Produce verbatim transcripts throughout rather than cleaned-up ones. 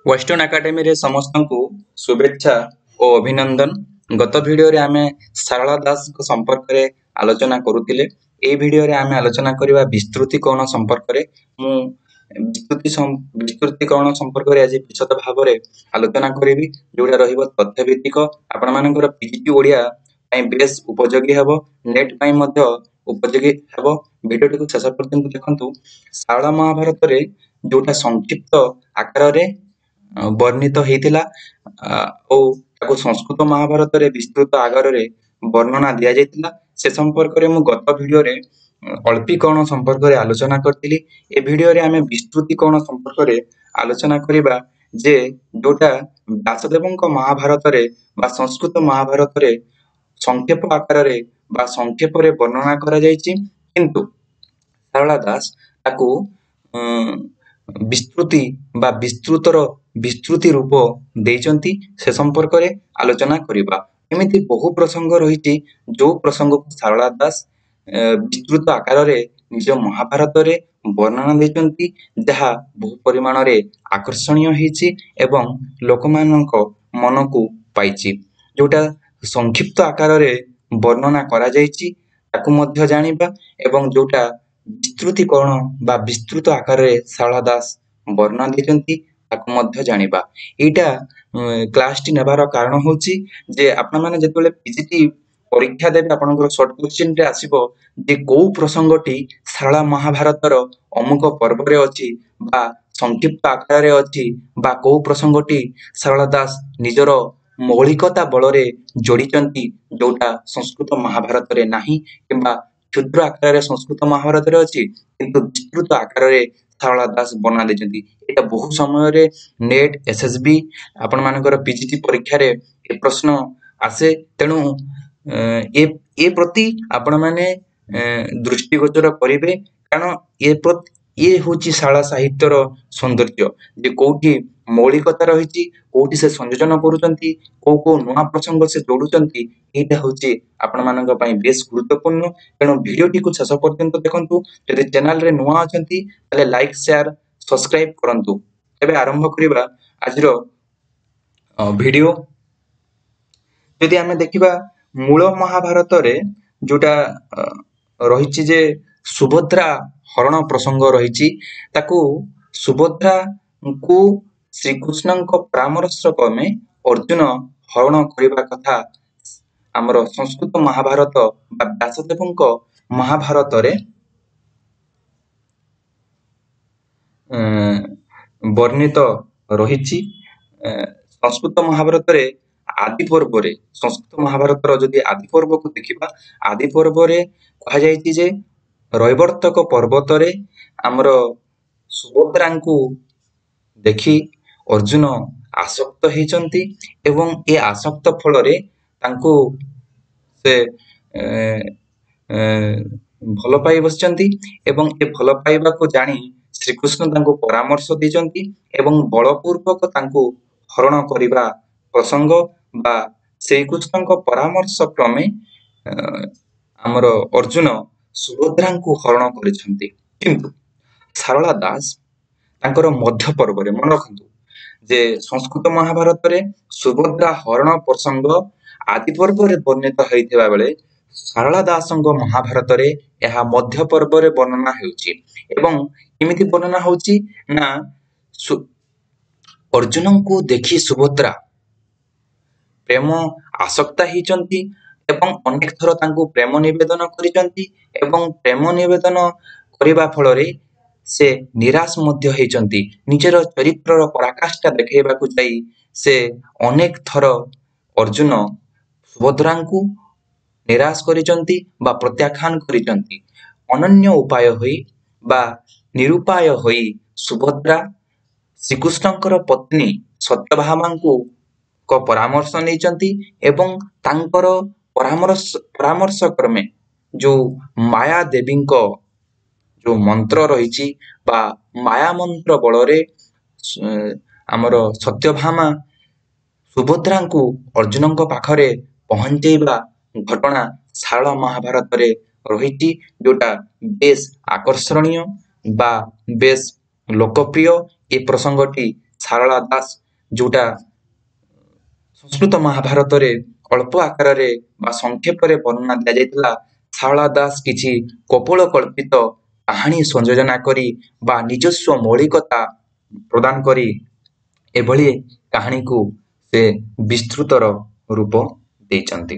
Western academy रे समस्त को शुभेच्छा और अभिनंदन। गत वीडियो रे आमे सारला दास को संपर्क रे आलोचना करुतिले। ए वीडियो रे आमे आलोचना करिवा विस्तृतीकरण संपर्क रे मु विस्तृति विस्तृतीकरण संपर्क रे आज विशद भाव रे आलोचना करिवि जोडा रहिबो तथ्य भित्तिक आपण मानकर पीजीटी ओडिया पई बेस उपयोगी हेबो, नेट पई मध्ये उपयोगी हेबो। वीडियो को शेष पर्यंत देखंतु। सारला महाभारत रे जोटा संक्षिप्त आकार रे वर्णित होइतिला ओ ताको संस्कृत महाभारत रे विस्तृत आगर रे वर्णना दिया जाइतिला। से संपर्क रे मु गत वीडियो रे अल्पीकरण संपर्क रे आलोचना करतिली। ए वीडियो रे आमे विस्तृतीकरण संपर्क रे आलोचना करिबा जे जोटा व्यासदेवଙ୍କ महाभारत रे बा संस्कृत महाभारत रे संक्षेप आकार रे बा संक्षेप रे वर्णना करा जायछि, किंतु सारला दास ताको विस्तृति बा विस्तृतर विस्तृति रूप देइचंती। से संपर्क रे आलोचना करिबा। एमिति बहु प्रसंग रहिछि जो प्रसंग को सारला दास विस्तृत आकार रे निज महाभारत रे वर्णना देइचंती, जहा बहु परिमाण रे आकर्षणीय हिछि एवं लोकमानक मन को पाइछि। जोटा संक्षिप्त आकार रे वर्णना करा जायछि ताकू मध्य जानिबा एवं जोटा विस्तृतीकरण बा विस्तृत आकार रे सारला दास वर्णना देइचंती ताकू मध्य जानिबा। एटा क्लास टी नेबार कारण होछि जे आपन माने जेतले पीजीटी परीक्षा देबे आपनकर शॉर्ट क्वेश्चन रे आसीबो जे को प्रसंगटी सारला महाभारत रो अमुक पर्व रे अछि बा संक्षिप्त आकार रे अछि बा को प्रसंगटी सारला दास निजरो मौलिकता बलरे जोड़िचंती जोटा संस्कृत महाभारत रे नाही किंबा क्षुद्र आकार रे संस्कृत महाभारत रे अछि किंतु विस्तृत आकार रे सारला दास बना देचंती। एटा बहु समय रे नेट एसएसबी आपण मानकर पीजीटी परीक्षा रे ए प्रश्न आसे, तेनु ए ए प्रति आपण माने दृष्टिगोचर करिवे, कारण ए प्रति ये होची शाला साहित्यर सौंदर्य जे कोठी मौलिकता रहिछि, कोठी से संयोजन करूचंती, को को नुआ प्रसंग से जोडुचंती। एटा होची आपण मानक पई बेस गुरुत्वपूर्ण। तेनु वीडियो टी को शेष पर्यंत देखंतु। यदि चैनल रे नुआ अछंती तले लाइक शेयर सब्सक्राइब करंतु। एबे आरंभ करिबा आजिरो वीडियो। यदि हमें देखिबा मूल महाभारत रे जोटा रहिछि जे सुभद्रा हरण प्रसंग रहिछि, ताकू सुभद्रा को श्री कृष्णଙ୍କ परामर्श क्रमे अर्जुन हरण करिबा कथा हमर संस्कृत महाभारत बा व्यासदेवଙ୍କ महाभारत रे वर्णित रहिछि। संस्कृत महाभारत रे आदि पर्व रे संस्कृत महाभारत रो जदि आदि पर्व को देखिबा, आदि पर्व रे कहा जायछि जे रैवर्तक पर्वत रे हमर सुभद्रांकु देखि अर्जुन आसक्त हेचंती एवं ए आसक्त फल रे तांकु से भल पाई बसचंती एवं ए भल पाइबा को जानी श्री कृष्ण तांकु परामर्श देचंती एवं बलपूर्वक तांकु हरण करिबा प्रसंग बा श्री कृष्णଙ୍କ परामर्श क्रमे हमर अर्जुन सुभद्रांकु हरण करिसंती। किंतु सारला दास तांकर मध्य पर्व रे मन रखंतु जे संस्कृत महाभारत रे सुभद्रा हरण प्रसंग आदि पर्व रे वर्णित होइथिबा बेले सारला दासଙ୍କ महाभारत रे एहा मध्य पर्व रे वर्णना हेउची एवं एमिति वर्णना होउची ना अर्जुन को देखि सुभद्रा प्रेम आसक्ता हिचंती एवं अनेक थर तांको प्रेम निवेदन करिचंती एवं प्रेम निवेदन करिबा फल रे से निराश मध्य हेचंती। निजर चरित्रर पराकाष्ठा देखेबा को जाई से अनेक थर अर्जुन सुभद्रांकु निराश करिचंती बा प्रत्याख्यान करिचंती। अनन्य उपाय होई बा निरुपाय होई सुभद्रा श्रीकृष्णଙ୍କର पत्नी सत्यभामांकु को परामर्श नैचंती एवं तांकर परामर्श परामर्श क्रमे जो माया देवींको जो मंत्र रहिछि बा माया मंत्र बलरे हमर सत्यभामा सुभद्रांकु अर्जुनଙ୍କ पाखरे पहुंचेबा घटना सारला महाभारत रे रहिछि, जोटा बेस आकर्षणीय बा बेस लोकप्रिय। ए प्रसंगटी ସାରଳା ଦାସ ଯୋଉଟା ସଂସ୍କୃତ ମହାଭାରତରେ ଅଳ୍ପ ଆକାରରେ ବା ସଂକ୍ଷେପରେ ବର୍ଣ୍ଣନା ଦିଆଯାଇଥିଲା, ସାରଳା ଦାସ କିଛି କପୋଳ କଳ୍ପିତ କାହାଣୀ ସଂଯୋଜନା କରି ବା ନିଜସ୍ୱ ମୌଳିକତା ପ୍ରଦାନ କରି ଏଭଳି କାହାଣୀକୁ ସେ ବିସ୍ତୃତର ରୂପ ଦେଇଛନ୍ତି।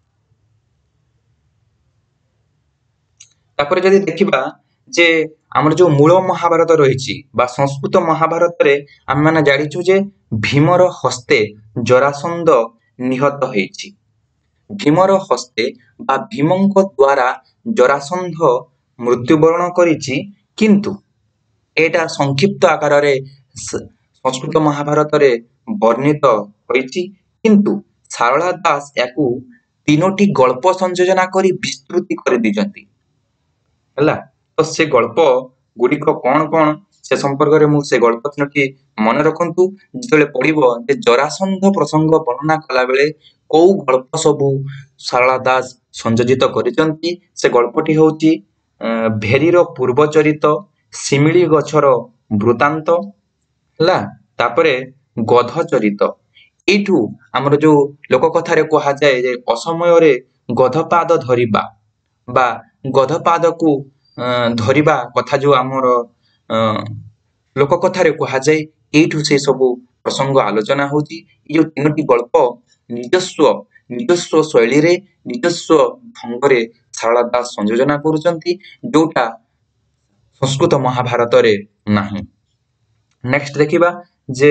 ତାପରେ ଯଦି ଦେଖିବା ଯେ ଆମର ଯୋଉ ମୂଳ ମହାଭାରତ ରହିଛି ବା ସଂସ୍କୃତ ମହାଭାରତରେ ଆମେମାନେ ଜାଣିଛୁ ଯେ ଭୀମର ହସ୍ତେ ଜରାସନ୍ଧ ନିହତ ହେଇଛି। ଭୀମର ହସ୍ତେ ବା ଭୀମଙ୍କ ଦ୍ୱାରା ଜରାସନ୍ଧ ମୃତ୍ୟୁବରଣ କରିଛି, କିନ୍ତୁ ଏଇଟା ସଂକ୍ଷିପ୍ତ ଆକାରରେ ସଂସ୍କୃତ ମହାଭାରତରେ ବର୍ଣ୍ଣିତ ହୋଇଛି, କିନ୍ତୁ ସାରଳା ଦାସ ୟାକୁ ତିନୋଟି ଗଳ୍ପ ସଂଯୋଜନା କରି ବିସ୍ତୃତି କରିଦେଇଛନ୍ତି ହେଲା। ତ ସେ ଗଳ୍ପ ଗୁଡ଼ିକ କଣ କଣ ସେ ସମ୍ପର୍କରେ ମୁଁ ସେ ଗଳ୍ପ ତିନୋଟି ମନେ ରଖନ୍ତୁ। ଯେତେବେଳେ ପଢିବ ଯେ ଜରାସନ୍ଧ ପ୍ରସଙ୍ଗ ବର୍ଣ୍ଣନା କଲା ବେଳେ କୋଉ ଗଳ୍ପ ସବୁ ସାରଳା ଦାସ ସଂଯୋଜିତ କରିଛନ୍ତି, ସେ ଗଳ୍ପଟି ହଉଛି ଭେରୀର ପୂର୍ବ ଚରିତ, ଶିମିଳି ଗଛର ବୃତ୍ତାନ୍ତ ହେଲା, ତାପରେ ଗଧ ଚରିତ। ଏଇଠୁ ଆମର ଯୋଉ ଲୋକ କଥାରେ କୁହାଯାଏ ଯେ ଅସମୟରେ ଗଧପାଦ ଧରିବା ବା ଗଧପାଦକୁ ଧରିବା କଥା ଯୋଉ ଆମର ଲୋକ କଥାରେ କୁହାଯାଏ, ଏଇଠୁ ସେ ସବୁ ପ୍ରସଙ୍ଗ ଆଲୋଚନା ହଉଛି। ଏଇ ଯୋଉ ତିନୋଟି ଗଳ୍ପ ନିଜସ୍ୱ ନିଜସ୍ୱ ଶୈଳୀରେ ନିଜସ୍ୱ ଢଙ୍ଗରେ ସାରଳା ଦାସ ସଂଯୋଜନା କରୁଛନ୍ତି, ଯୋଉଟା ସଂସ୍କୃତ ମହାଭାରତରେ ନାହିଁ। ନେକ୍ସଟ ଦେଖିବା ଯେ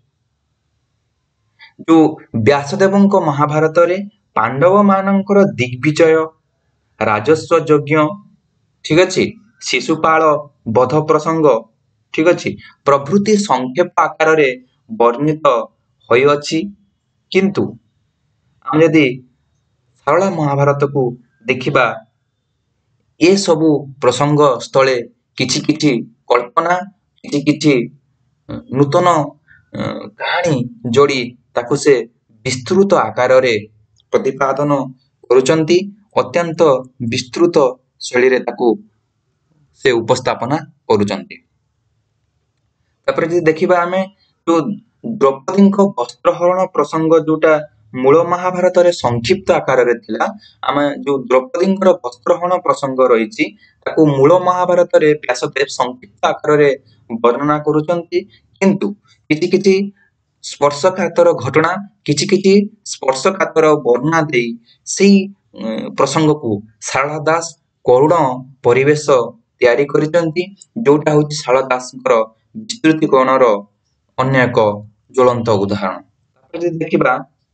ଯୋଉ ବ୍ୟାସଦେବଙ୍କ ମହାଭାରତରେ ପାଣ୍ଡବ ମାନଙ୍କର ଦିଗ୍ବିଜୟ, ରାଜସ୍ୱ ଯଜ୍ଞ, ଠିକ ଅଛି, ଶିଶୁପାଳ ବଧ ପ୍ରସଙ୍ଗ, ଠିକ ଅଛି, ପ୍ରଭୃତି ସଂକ୍ଷେପ ଆକାରରେ ବର୍ଣ୍ଣିତ ହୋଇଅଛି। କିନ୍ତୁ ଆମେ ଯଦି ସାରଳା ମହାଭାରତକୁ ଦେଖିବା, ଏସବୁ ପ୍ରସଙ୍ଗ ସ୍ଥଳେ କିଛି କିଛି କଳ୍ପନା, କିଛି କିଛି ନୂତନ କାହାଣୀ ଯୋଡ଼ି ତାକୁ ସେ ବିସ୍ତୃତ ଆକାରରେ ପ୍ରତିପାଦନ କରୁଛନ୍ତି, ଅତ୍ୟନ୍ତ ବିସ୍ତୃତ ଶୈଳୀରେ ତାକୁ ସେ ଉପସ୍ଥାପନା କରୁଛନ୍ତି। ତାପରେ ଯଦି ଦେଖିବା ଆମେ ଯୋଉ ଦ୍ରୌପଦୀଙ୍କ ବସ୍ତ୍ରହରଣ ପ୍ରସଙ୍ଗ ଯୋଉଟା ମୂଳ ମହାଭାରତରେ ସଂକ୍ଷିପ୍ତ ଆକାରରେ ଥିଲା, ଆମେ ଯୋଉ ଦ୍ରୌପଦୀଙ୍କର ବସ୍ତ୍ରହରଣ ପ୍ରସଙ୍ଗ ରହିଛି ତାକୁ ମୂଳ ମହାଭାରତରେ ବ୍ୟାସଦେବ ସଂକ୍ଷିପ୍ତ ଆକାରରେ ବର୍ଣ୍ଣନା କରୁଛନ୍ତି। କିନ୍ତୁ କିଛି କିଛି ସ୍ପର୍ଶକାତର ଘଟଣା, କିଛି କିଛି ସ୍ପର୍ଶକାତର ବର୍ଣ୍ଣନା ଦେଇ ସେଇ ପ୍ରସଙ୍ଗକୁ ସାରଳା ଦାସ କରୁଣ ପରିବେଶ ତିଆରି କରିଛନ୍ତି, ଯୋଉଟା ହଉଛି ସାରଳା ଦାସଙ୍କର ବିସ୍ତୃତିକରଣର ଅନ୍ୟ ଏକ ଜ୍ୱଳନ୍ତ ଉଦାହରଣ। ତାପରେ ଯଦି ଦେଖିବା,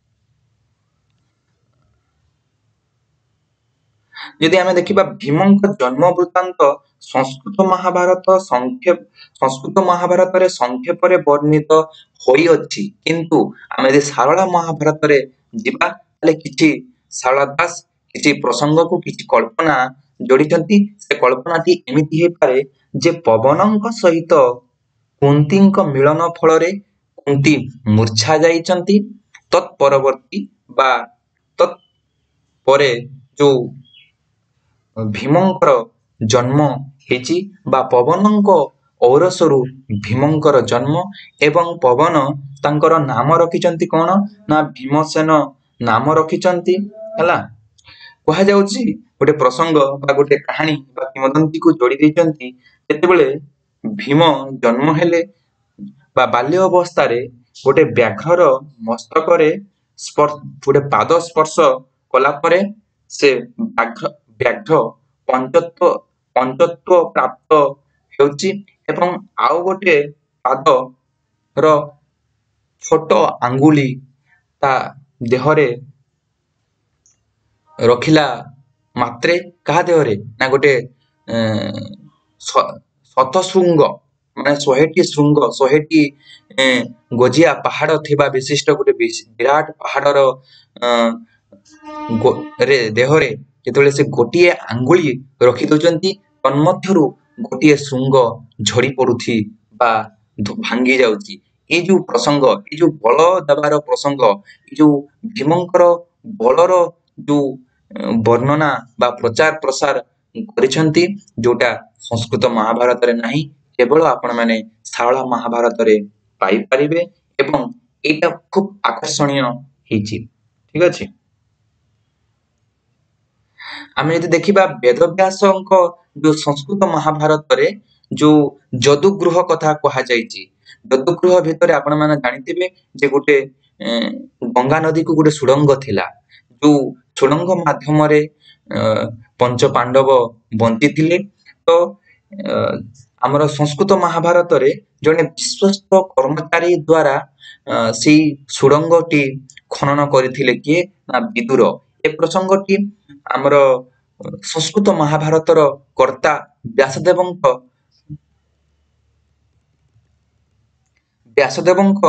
ଯଦି ଆମେ ଦେଖିବା ଭୀମଙ୍କ ଜନ୍ମ ବୃତ୍ତାନ୍ତ ସଂସ୍କୃତ ମହାଭାରତ ସଂକ୍ଷେପ ସଂସ୍କୃତ ମହାଭାରତରେ ସଂକ୍ଷେପରେ ବର୍ଣ୍ଣିତ ହୋଇଅଛି, କିନ୍ତୁ ଆମେ ଯଦି ସାରଳା ମହାଭାରତରେ ଯିବା ତାହେଲେ କିଛି ସାରଳା ଦାସ କିଛି ପ୍ରସଙ୍ଗକୁ କିଛି କଳ୍ପନା ଯୋଡ଼ିଛନ୍ତି। ସେ କଳ୍ପନାଟି ଏମିତି ହେଇପାରେ ଯେ ପବନଙ୍କ ସହିତ କୁନ୍ତୀଙ୍କ ମିଳନ ଫଳରେ କୁନ୍ତୀ ମୂର୍ଚ୍ଛା ଯାଇଛନ୍ତି, ତତ୍ ପରବର୍ତ୍ତୀ ବା ତତ୍ ପରେ ଯୋଉ ଭୀମଙ୍କର ଜନ୍ମ ହେଇଛି ବା ପବନଙ୍କ ଔରସରୁ ଭୀମଙ୍କର ଜନ୍ମ, ଏବଂ ପବନ ତାଙ୍କର ନାମ ରଖିଛନ୍ତି କଣ ନା ଭୀମସେନ ନାମ ରଖିଛନ୍ତି ହେଲା। କୁହାଯାଉଛି ଗୋଟେ ପ୍ରସଙ୍ଗ ବା ଗୋଟେ କାହାଣୀ ବା କିମ୍ବଦନ୍ତୀକୁ ଯୋଡ଼ି ଦେଇଛନ୍ତି, ଯେତେବେଳେ ଭୀମ ଜନ୍ମ ହେଲେ ବା ବାଲ୍ୟ ଅବସ୍ଥାରେ ଗୋଟେ ବ୍ୟାଘ୍ରର ମସ୍ତକରେ ଗୋଟେ ପାଦ ସ୍ପର୍ଶ କଲା ପରେ ସେ ବ୍ୟାଘ୍ର ପଞ୍ଚତ୍ୱ ପଞ୍ଚତ୍ୱ ପ୍ରାପ୍ତ ହେଉଛି ଏବଂ ଆଉ ଗୋଟେ ପାଦର ଛୋଟ ଆଙ୍ଗୁଳି ତା ଦେହରେ ରଖିଲା ମାତ୍ରେ କାହା ଦେହରେ ନା ଗୋଟେ ଶତଶୃଙ୍ଗ ମାନେ ଶହେଟି ଶୃଙ୍ଗ ଶହେଟି ଗଜିଆ ପାହାଡ ଥିବା ବିଶିଷ୍ଟ ଗୋଟେ ବିରାଟ ପାହାଡର ରେ ଦେହରେ ଯେତେବେଳେ ସେ ଗୋଟିଏ ଆଙ୍ଗୁଳି ରଖି ଦଉଛନ୍ତି, ତନ୍ମଧ୍ୟରୁ ଗୋଟିଏ ଶୃଙ୍ଗ ଝଡ଼ି ପଡୁଛି ବା ଭାଙ୍ଗି ଯାଉଛି। ଏଇ ଯୋଉ ପ୍ରସଙ୍ଗ, ଏଇ ଯୋଉ ବଳ ଦେବାର ପ୍ରସଙ୍ଗ, ଏଇ ଯୋଉ ଭୀମଙ୍କର ବଳର ଯୋଉ ବର୍ଣ୍ଣନା ବା ପ୍ରଚାର ପ୍ରସାର କରିଛନ୍ତି, ଯୋଉଟା ସଂସ୍କୃତ ମହାଭାରତରେ ନାହିଁ, କେବଳ ଆପଣମାନେ ସାରଳା ମହାଭାରତରେ ପାଇପାରିବେ ଏବଂ ଏଇଟା ଖୁବ ଆକର୍ଷଣୀୟ ହେଇଛି। ଠିକ ଅଛି। ଆମେ ଯଦି ଦେଖିବା ବେଦବ୍ୟାସଙ୍କ ଯୋଉ ସଂସ୍କୃତ ମହାଭାରତରେ ଯୋଉ ଯଦୁଗୃହ କଥା କୁହାଯାଇଛି, ଯଦୁଗୃହ ଭିତରେ ଆପଣ ମାନେ ଜାଣିଥିବେ ଯେ ଗୋଟେ ଗଙ୍ଗା ନଦୀକୁ ଗୋଟେ ସୁଡ଼ଙ୍ଗ ଥିଲା, ଯୋଉ ସୁଡ଼ଙ୍ଗ ମାଧ୍ୟମରେ ପଞ୍ଚ ପାଣ୍ଡବ ବଞ୍ଚିଥିଲେ। ତ ଆମର ସଂସ୍କୃତ ମହାଭାରତରେ ଜଣେ ବିଶ୍ୱସ୍ତ କର୍ମଚାରୀ ଦ୍ୱାରା ସେଇ ସୁଡ଼ଙ୍ଗଟି ଖନନ କରିଥିଲେ କିଏ ନା ବିଦୁର। ଏ ପ୍ରସଙ୍ଗଟି ଆମର ସଂସ୍କୃତ ମହାଭାରତର କର୍ତ୍ତା ବ୍ୟାସଦେବଙ୍କ ବ୍ୟାସଦେବଙ୍କ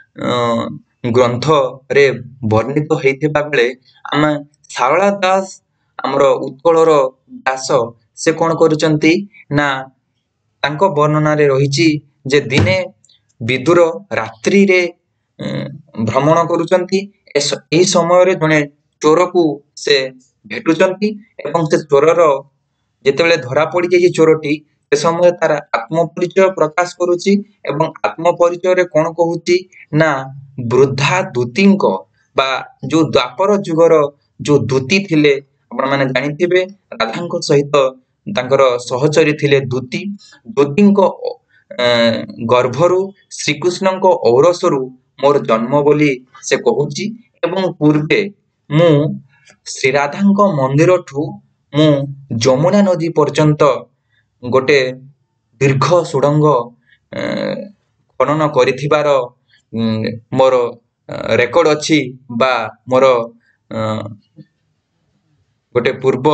ଗ୍ରନ୍ଥରେ ବର୍ଣ୍ଣିତ ହେଇଥିବା ବେଳେ ଆମେ ଶାରଳା ଦାସ ଆମର ଉତ୍କଳର ଦାସ ସେ କଣ କରୁଛନ୍ତି ନା ତାଙ୍କ ବର୍ଣ୍ଣନାରେ ରହିଛି ଯେ ଦିନେ ବିଦୁର ରାତ୍ରିରେ ଭ୍ରମଣ କରୁଛନ୍ତି। ଏହି ସମୟରେ ଜଣେ ଚୋରକୁ ସେ ଭେଟୁଛନ୍ତି ଏବଂ ସେ ଚୋରର ଯେତେବେଳେ ଧରା ପଡିଯାଇଛି ଚୋରଟି, ସେ ସମୟରେ ତାର ଆତ୍ମପରିଚୟ ପ୍ରକାଶ କରୁଛି ଏବଂ ଆତ୍ମପରିଚୟରେ କଣ କହୁଛି ନା ବୃଦ୍ଧା ଦୂତୀଙ୍କ ବା ଯୋଉ ଦ୍ୱାପର ଯୁଗର ଯୋଉ ଦୂତୀ ଥିଲେ, ଆପଣ ମାନେ ଜାଣିଥିବେ ରାଧାଙ୍କ ସହିତ ତାଙ୍କର ସହଚରୀ ଥିଲେ ଦୂତୀ। ଦୂତୀଙ୍କ ଗର୍ଭରୁ ଶ୍ରୀକୃଷ୍ଣଙ୍କ ଔରସରୁ ମୋର ଜନ୍ମ ବୋଲି ସେ କହୁଛି ଏବଂ ପୂର୍ବେ ମୁଁ ଶ୍ରୀରାଧାଙ୍କ ମନ୍ଦିରଠୁ ମୁଁ ଯମୁନା ନଦୀ ପର୍ଯ୍ୟନ୍ତ ଗୋଟେ ଦୀର୍ଘ ସୁଡ଼ଙ୍ଗ ଖନନ କରିଥିବାର ମୋର ରେକର୍ଡ ଅଛି ବା ମୋର ଗୋଟେ ପୂର୍ବ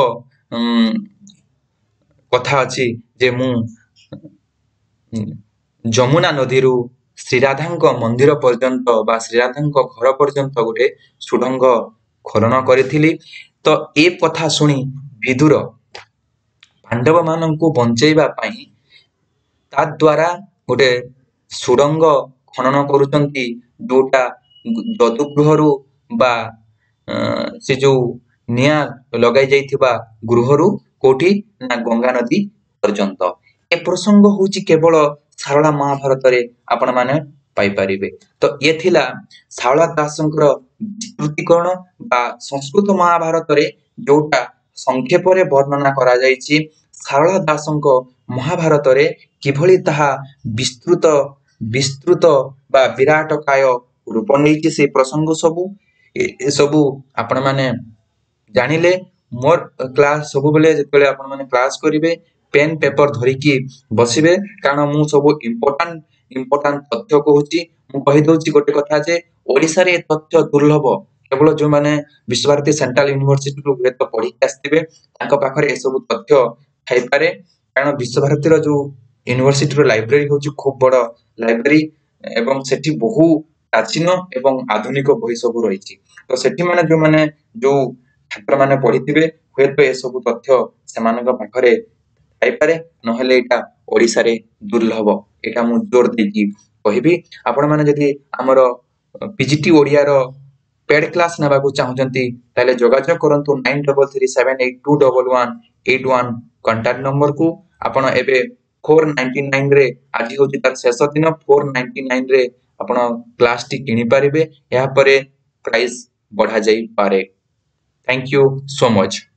କଥା ଅଛି ଯେ ମୁଁ ଯମୁନା ନଦୀରୁ ଶ୍ରୀରାଧାଙ୍କ ମନ୍ଦିର ପର୍ଯ୍ୟନ୍ତ ବା ଶ୍ରୀରାଧାଙ୍କ ଘର ପର୍ଯ୍ୟନ୍ତ ଗୋଟେ ସୁଡ଼ଙ୍ଗ ଖନନ କରିଥିଲି। ତ ଏ କଥା ଶୁଣି ବିଦୁର ପାଣ୍ଡବ ମାନଙ୍କୁ ବଞ୍ଚେଇବା ପାଇଁ ତା ଦ୍ୱାରା ଗୋଟେ ସୁଡ଼ଙ୍ଗ ଖନନ କରୁଛନ୍ତି, ଯୋଉଟା ଯଦୁଗୃହରୁ ବା ସେ ଯୋଉ ନିଆଁ ଲଗାଇ ଯାଇଥିବା ଗୃହରୁ କୋଉଠି ନା ଗଙ୍ଗା ନଦୀ ପର୍ଯ୍ୟନ୍ତ। ଏ ପ୍ରସଙ୍ଗ ହଉଛି କେବଳ ଶାରଳା ମହାଭାରତରେ ଆପଣ ମାନେ ପାଇପାରିବେ। ତ ଇଏ ଥିଲା ଶାରଳା ଦାସଙ୍କର ବିସ୍ତୃତିକରଣ ବା ସଂସ୍କୃତ ମହାଭାରତରେ ଯୋଉଟା ସଂକ୍ଷେପରେ ବର୍ଣ୍ଣନା କରାଯାଇଛି, ଶାରଳା ଦାସଙ୍କ ମହାଭାରତରେ କିଭଳି ତାହା ବିସ୍ତୃତ ବିସ୍ତୃତ ବା ବିରାଟକାୟ ରୂପ ନେଇଛି ସେ ପ୍ରସଙ୍ଗ ସବୁ ଏସବୁ ଆପଣ ମାନେ ଜାଣିଲେ। ମୋର କ୍ଲାସ ସବୁବେଳେ ଯେତେବେଳେ ଆପଣ ମାନେ କ୍ଲାସ କରିବେ ପେନ୍ ପେପର ଧରିକି ବସିବେ, କାରଣ ମୁଁ ସବୁ ଇମ୍ପୋର୍ଟାଣ୍ଟ ଇମ୍ପୋର୍ଟାଣ୍ଟ ତଥ୍ୟ କହୁଛି। ମୁଁ କହିଦଉଛି ଗୋଟେ କଥା ଯେ ଓଡିଶାରେ ଏ ତଥ୍ୟ ଦୁର୍ଲଭ, କେବଳ ଯୋଉମାନେ ବିଶ୍ୱଭାରତୀ ସେଣ୍ଟ୍ରାଲ ୟୁନିଭରସିଟିରୁ ହୁଏତ ପଢିକି ଆସିଥିବେ ତାଙ୍କ ପାଖରେ ଏସବୁ ତଥ୍ୟ ଥାଇପାରେ, କାରଣ ବିଶ୍ୱଭାରତୀର ଯୋଉ ୟୁନିଭରସିଟିର ଲାଇବ୍ରେରୀ ହଉଛି ଖୁବ ବଡ ଲାଇବ୍ରେରୀ ଏବଂ ସେଠି ବହୁ ପ୍ରାଚୀନ ଏବଂ ଆଧୁନିକ ବହି ସବୁ ରହିଛି। ତ ସେଠି ମାନେ ଯୋଉମାନେ ଯୋଉ ଛାତ୍ର ମାନେ ପଢିଥିବେ ହୁଏତ ଏସବୁ ତଥ୍ୟ ସେମାନଙ୍କ ପାଖରେ ଥାଇପାରେ, ନହେଲେ ଏଇଟା ଓଡିଶାରେ ଦୁର୍ଲଭ, ଏଇଟା ମୁଁ ଜୋର ଦେଇକି କହିବି। ଆପଣ ମାନେ ଯଦି ଆମର ପିଜିଟି ଓଡିଆର ପେଡ୍ କ୍ଲାସ ନେବାକୁ ଚାହୁଁଛନ୍ତି ତାହେଲେ ଯୋଗାଯୋଗ କରନ୍ତୁ nine double three seven eight two double one eight one contact ନମ୍ବରକୁ। ଆପଣ ଏବେ ଫୋର ନାଇଣ୍ଟି ନାଇନ ରେ ଆଜି ହଉଛି ତାର ଶେଷ ଦିନ, ଫୋର ନାଇଣ୍ଟି ନାଇନ ରେ ଆପଣ କ୍ଲାସଟି କିଣିପାରିବେ, ଏହାପରେ ପ୍ରାଇସ୍ ବଢାଯାଇପାରେ। Thank you so much.